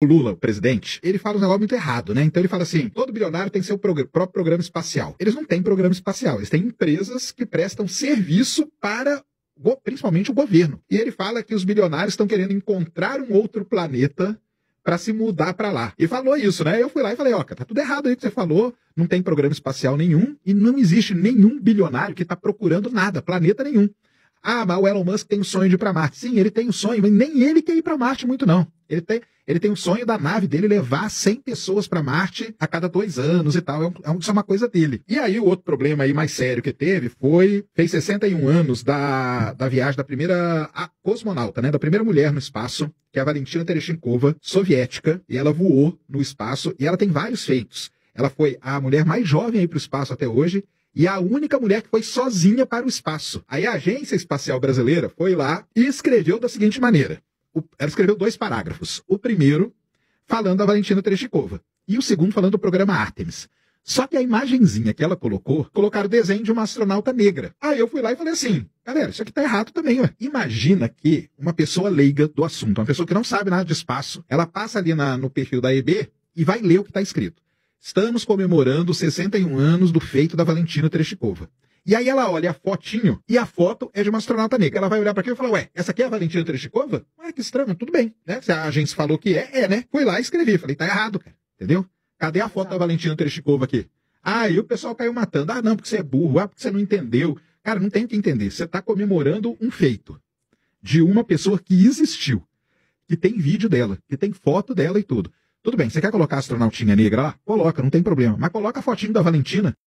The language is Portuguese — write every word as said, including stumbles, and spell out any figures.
O Lula, o presidente, ele fala um negócio muito errado, né? Então ele fala assim, todo bilionário tem seu prog- próprio programa espacial. Eles não têm programa espacial, eles têm empresas que prestam serviço para, go- principalmente, o governo. E ele fala que os bilionários estão querendo encontrar um outro planeta para se mudar para lá. Ele falou isso, né? Eu fui lá e falei, ó, tá tudo errado aí que você falou, não tem programa espacial nenhum e não existe nenhum bilionário que está procurando nada, planeta nenhum. Ah, mas o Elon Musk tem o sonho de ir para Marte. Sim, ele tem o sonho, mas nem ele quer ir para Marte muito, não. Ele tem, ele tem o sonho da nave dele levar cem pessoas para Marte a cada dois anos e tal. É, um, é um- isso é uma coisa dele. E aí o outro problema aí mais sério que teve foi, fez sessenta e um anos da, da viagem da primeira a cosmonauta, né? Da primeira mulher no espaço, que é a Valentina Tereshchenkova, soviética, e ela voou no espaço, e ela tem vários feitos. Ela foi a mulher mais jovem aí para o espaço até hoje, e a única mulher que foi sozinha para o espaço. Aí a Agência Espacial Brasileira foi lá e escreveu da seguinte maneira. O- ela escreveu dois parágrafos. O primeiro, falando da Valentina Tereshchenkova. E o segundo, falando do programa Artemis. Só que a imagenzinha que ela colocou, colocaram o desenho de uma astronauta negra. Aí eu fui lá e falei assim, galera, isso aqui tá errado também, ué. Imagina que uma pessoa leiga do assunto, uma pessoa que não sabe nada de espaço, ela passa ali na- no perfil da E B e vai ler o que está escrito. Estamos comemorando os sessenta e um anos do feito da Valentina Tereshchenkova. E aí ela olha a fotinho, e a foto é de uma astronauta negra. Ela vai olhar para aquilo e fala, ué, essa aqui é a Valentina Tereshchenkova? Ué, que estranho, tudo bem, né? Se a agência falou que é, é, né? Fui lá e escrevi, falei, tá errado, cara, entendeu? Cadê a foto da Valentina Tereshchenkova aqui? Ah, e o pessoal caiu matando. Ah, não, porque você é burro, ah, porque você não entendeu. Cara, não tem o que entender. Você está comemorando um feito de uma pessoa que existiu, que tem vídeo dela, que tem foto dela e tudo. Tudo bem, você quer colocar a astronautinha negra lá? Coloca, não tem problema. Mas coloca a fotinho da Valentina.